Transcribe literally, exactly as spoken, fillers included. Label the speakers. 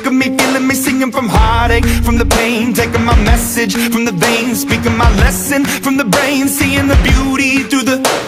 Speaker 1: of me, feeling me, singing from heartache, from the pain, taking my message from the veins, speaking my lesson from the brain, seeing the beauty through the